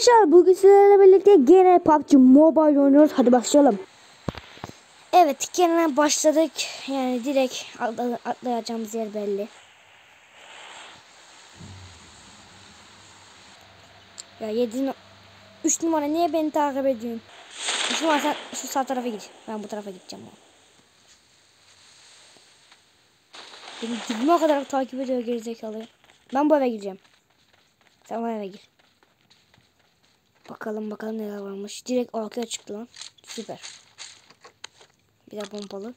Arkadaşlar bugün sizlerle birlikte gene PUBG Mobile oynuyoruz. Hadi başlayalım. Evet, gene başladık. Yani direkt atlayacağımız yer belli. Ya 3 numara niye beni takip ediyorsun? 3 numara sen şu sağ tarafa git. Ben bu tarafa gideceğim. Beni dibime kadar takip ediyor gerizekalı. Ben bu eve gireceğim. Sen bu eve gir. Bakalım neler varmış. Direkt arkaya çıktı lan. Süper. Bir de pompalı.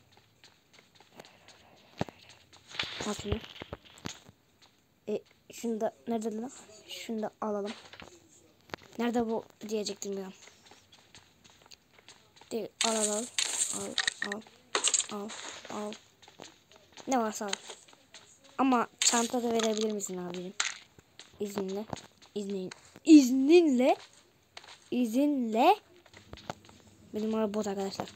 Atıyor. Şunu da nerede lan? Şunu da alalım. Nerede bu diyecektim ya. Al. Ne varsa al. Ama çanta da verebilir misin abicim? İzinle. Benim araba bot arkadaşlar.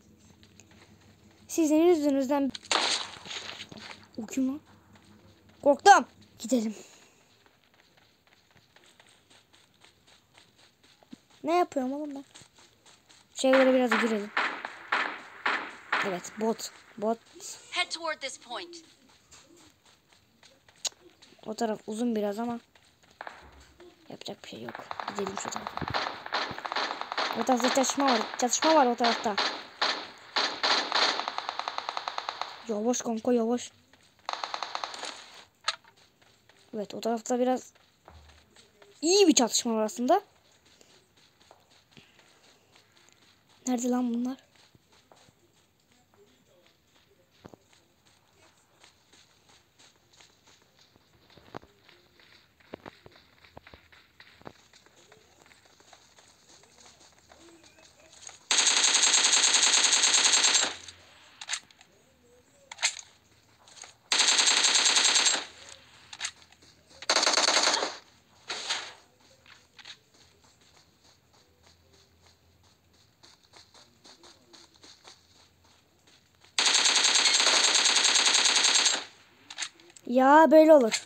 Sizin yüzünüzden. O kim lan? Korktum. Gidelim. Ne yapıyorum oğlum ben? Şeylere biraz girelim. Evet, bot. Head toward this point. O taraf uzun biraz ama yapacak bir şey yok. Gidelim şu tarafa. O tarafta çatışma var o tarafta. Yavaş kanka yavaş. Evet, o tarafta biraz iyi bir çatışma var aslında. Nerede lan bunlar? Ya böyle olur.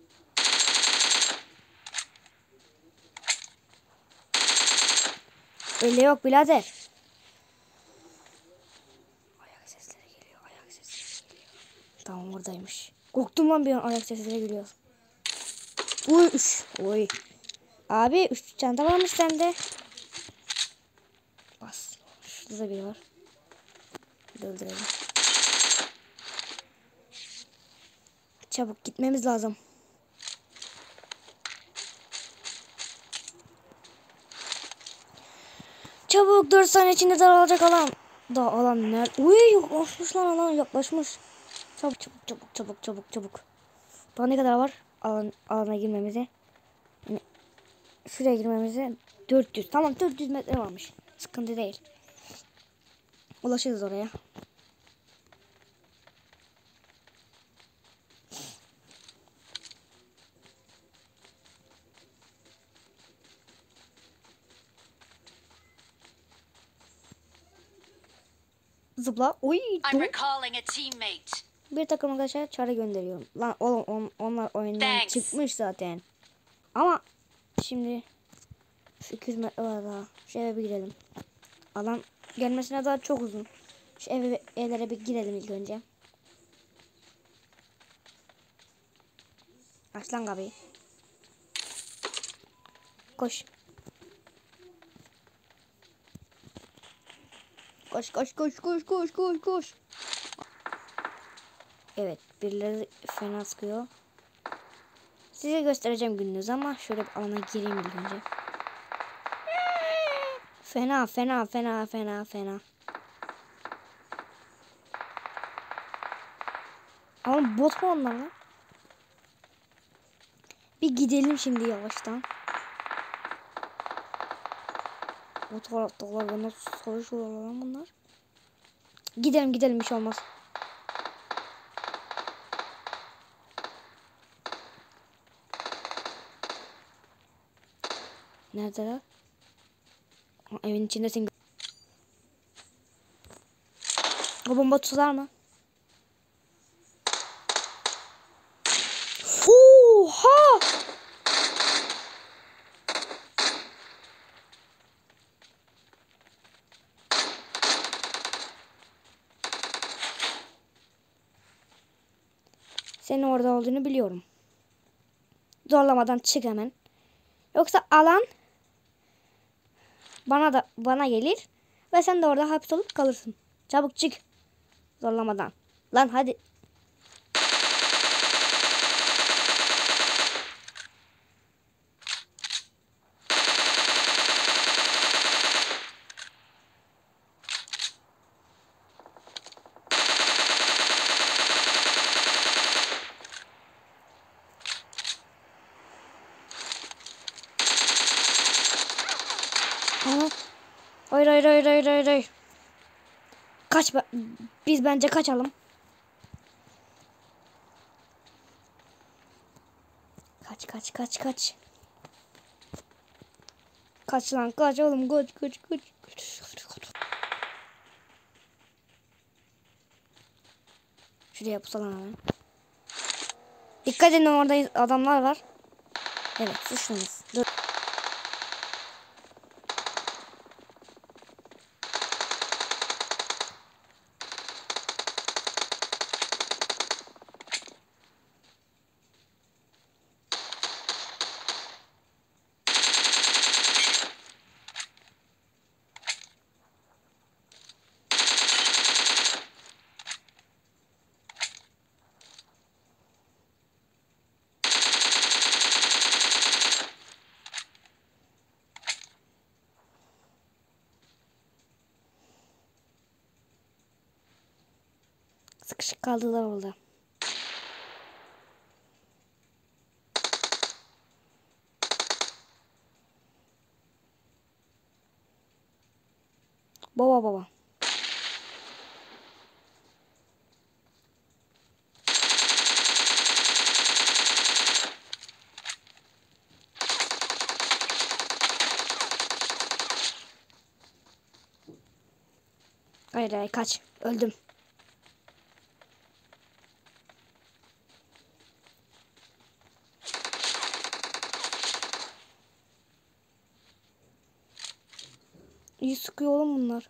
Öyle yok birader. Ayak sesleri geliyor. Tamam, oradaymış. Korktum lan, bir an ayak sesleri geliyor. Oy. Abi 3 çanta varmış sende. Bas. Şurada da biri var. Öldürelim. Çabuk gitmemiz lazım. Çabuk 4 saniye içinde daralacak alan. Alan nerede? Uy, yaklaşmış lan, alan yaklaşmış. Çabuk. Daha ne kadar var? Alana girmemize. Yani şuraya girmemize 400. Tamam, 400 metre varmış. Sıkıntı değil. Ulaşırız oraya. Zıpla. Uy. I'm recalling a teammate. Bir takım arkadaşlar çare gönderiyorum. Lan oğlum onlar oyundan çıkmış zaten. Ama şimdi şu 200 metre var daha. Şu eve bir girelim. Alan gelmesine daha çok uzun. Şu evlere bir girelim ilk önce. Aç lan kapıyı. Koş. Koş. Evet, birileri fena sıkıyor. Size göstereceğim gününüz ama şöyle bir alana gireyim ilk önce. Fena. Ama bot mu onlar lan? Bir gidelim şimdi yavaştan. O taraftalar nasıl savaşıyorlar lan bunlar? Gidelim bir şey olmaz. Neredeler? Evin içindesin. O bomba tutar mı? Oha! Senin orada olduğunu biliyorum. Zorlamadan çık hemen. Yoksa alan bana gelir ve sen de orada hapsolup kalırsın. Çabuk çık. Zorlamadan. Lan hadi. Aha. Hayır hayır hayır hayır hayır hayır. Kaç biz bence kaçalım. Kaç kaç kaç kaç. Kaç lan kaç oğlum kaç kaç kaç. Şuraya pusalım hemen. Dikkat edin orada adamlar var. Evet suçlunuz. Dur. Sıkışık kaldılar orada. Baba. Hayır hayır kaç. Öldüm. İyi sıkıyor oğlum bunlar.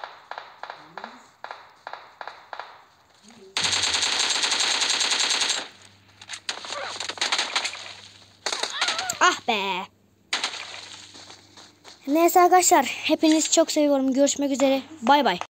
Ah be. Neyse arkadaşlar hepinizi çok seviyorum. Görüşmek üzere. Bay bay.